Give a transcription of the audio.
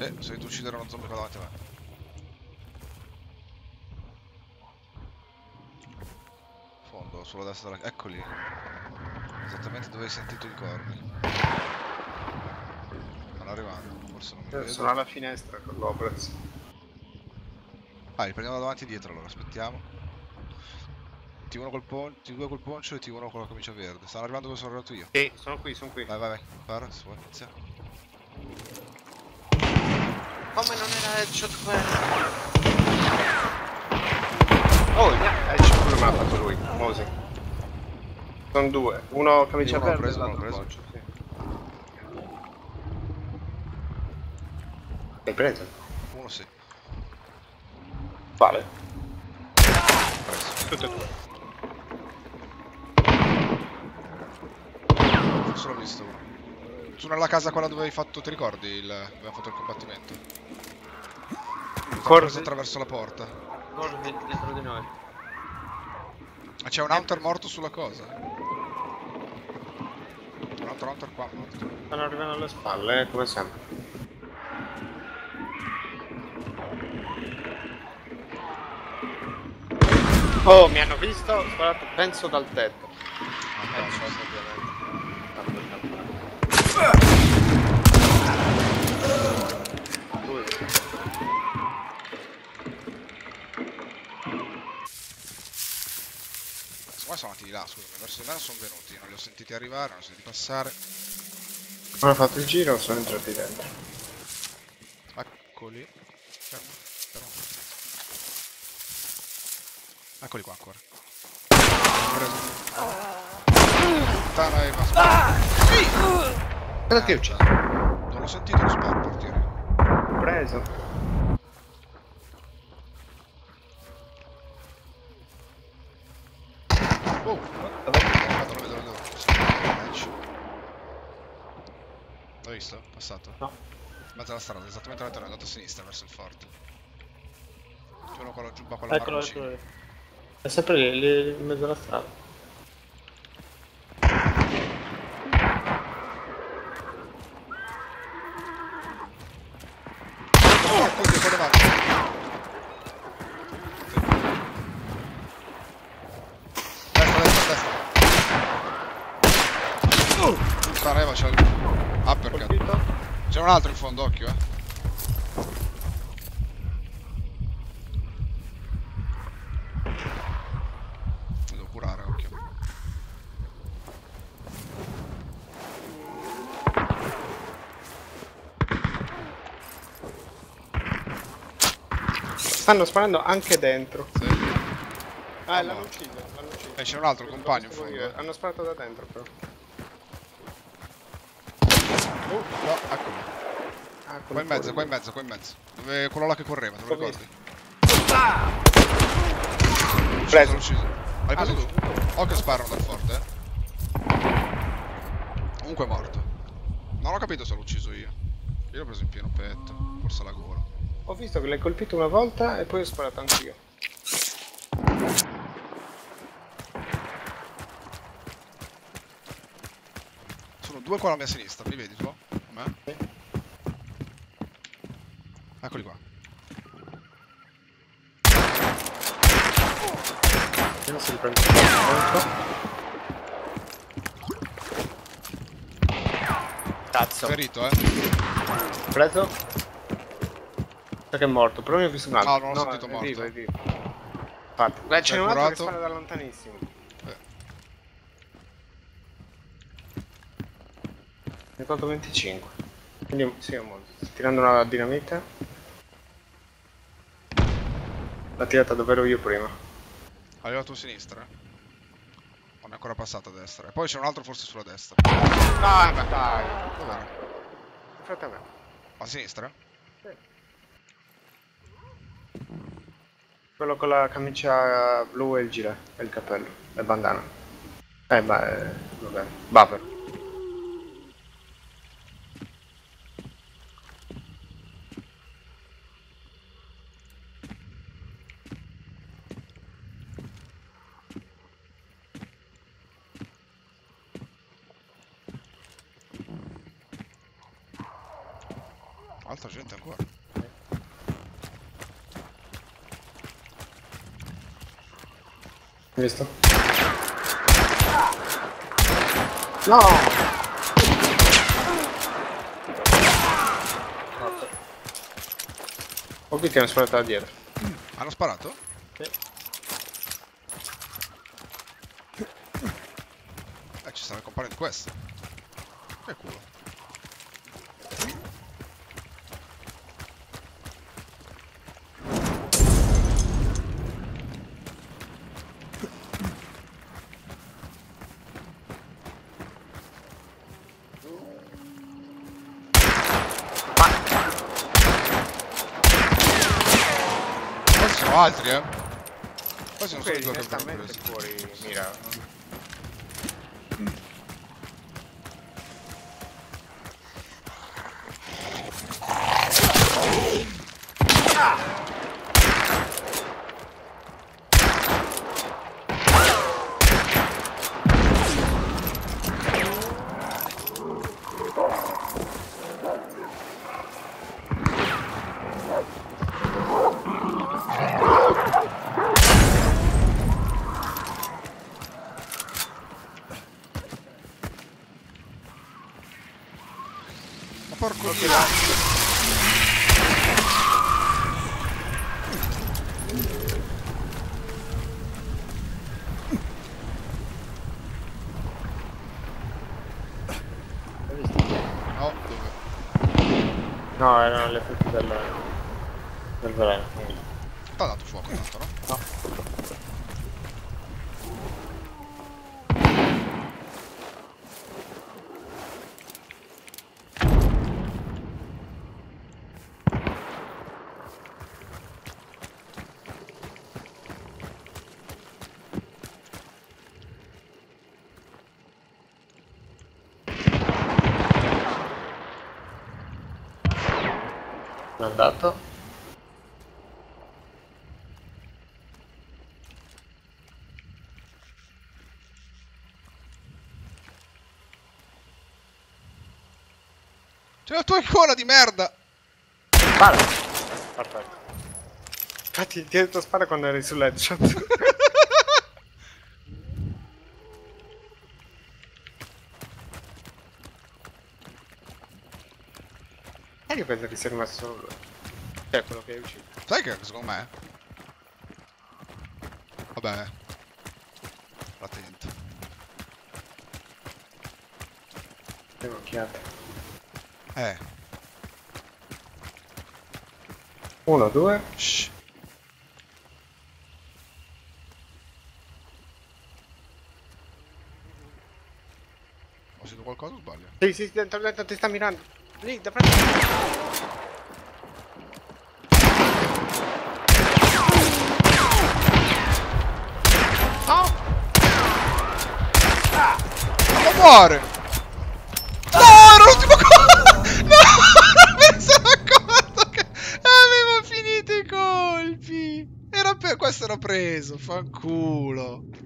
Sì, ho sentito uccidere uno zombie qua davanti a me. Fondo, sulla destra della... Eccoli. Esattamente dove hai sentito i corvi. Stanno arrivando, forse non mi vedo. Sono alla finestra con l'Obrez. Ah, li prendiamo da davanti e dietro allora, aspettiamo. T1 col poncio, T2 col poncio e T1 con la camicia verde. Stanno arrivando dove sono arrivato io. Sì, sono qui, sono qui. Vai, vai, vai. Spara, inizia. Come non era headshot quello? Oh, headshot quello me l'ha fatto lui, Mosi. Sono due, uno camicia Uno l'ho verde e preso, uno l'ho l'altro preso. poncio, sì. Hai preso? Uno sì. Vale. Preso. Tutte e due. Forse l'ho visto uno. Su nella casa quella dove hai fatto, ti ricordi? Abbiamo fatto il combattimento. L'ho preso attraverso la porta. Corvi dietro di noi. Ma c'è un hunter morto sulla cosa. Un altro hunter qua morto. Stanno arrivando alle spalle, come sempre. Oh, mi hanno visto, ho sparato, penso dal tetto. Headshot, ovviamente. Qua sono andati di là, scusami, verso di me non sono venuti, non li ho sentiti arrivare, non li ho sentiti passare. Hanno fatto il giro, sono entrati dentro. Eccoli. Fermo, fermo. Eccoli qua ancora. Puttana e basta. Cosa ti ho ucciso? Non l'ho sentito lo sparo, portiere. Preso. Oh! Aspetta, lo vedo. L'hai visto? Passato? No. In mezzo alla strada, esattamente alla terra, è andato a sinistra verso il forte. C'è uno con la giubba con la Eccolo, marroncina. eccolo. È sempre lì in mezzo alla strada. Oh, così, qua davanti. Destra. Puttana, Eva, c'è il... Uppercut. C'è un altro in fondo, occhio, Devo curare, occhio. Stanno sparando anche dentro. Sì. L'hanno ucciso, l'hanno ucciso. C'è un altro compagno in fondo. Hanno sparato da dentro però. No, eccolo. Qua in mezzo. Dove quello là che correva, te lo ricordi? Preso. Ucciso. L'hai preso tu? Occhio sparano dal forte, Comunque è morto. Non ho capito se l'ho ucciso io. Io l'ho preso in pieno petto, forse alla gola. Ho visto che l'hai colpito una volta e poi ho sparato anch'io. Sono due qua alla mia sinistra, li vedi tu? Sì. Eccoli qua. Io non si riprende molto. Cazzo. Ferito, Preso. Sa che è morto, però io ho visto un altro. No, non l'ho sentito morto. È vivo. Infatti. Beh, c'è un altro che spara da lontanissimo. Ne ho tolto 25. Quindi sì, è molto. Sto tirando una dinamite. L'ha tirata dove ero io prima. Arrivato a sinistra? Non è ancora passato a destra. E poi c'è un altro forse sulla destra. Ah, ma dai! Dov'era? Di fronte a me. A sinistra? Sì. Quello con la camicia blu e il gilet, e il cappello, e il bandana. Vabbè. Buffer. Altra gente ancora. Visto? No! Morto. Occhio che hanno sparato da dietro. Hanno sparato? Sì. Ci stanno comparendo questo. Che culo. Questi sono altri, eh. Questi non sono i due che abbiamo Direttamente preso. fuori mira. Ma porco dio. No, dove? No, erano le effetti del veleno. T'ha dato fuoco tanto, no? No. È andato. C'è la tua icona di merda! Spara! Perfetto. Infatti ti ho detto spara quando eri sull'headshot. E io penso che sia rimasto solo lui. Cioè quello che è uscito. Sai che secondo me? Vabbè. Attento. Dai un'occhiata. 1, 2. Shh. Ho sentito qualcosa o sbaglio? Sì, sì, dentro ti sta mirando. Lì, da frente. Oh! Ma muore! No, era l'ultimo colpo! No, non me ne sono accorto che avevo finito i colpi! Era questo era preso, fanculo!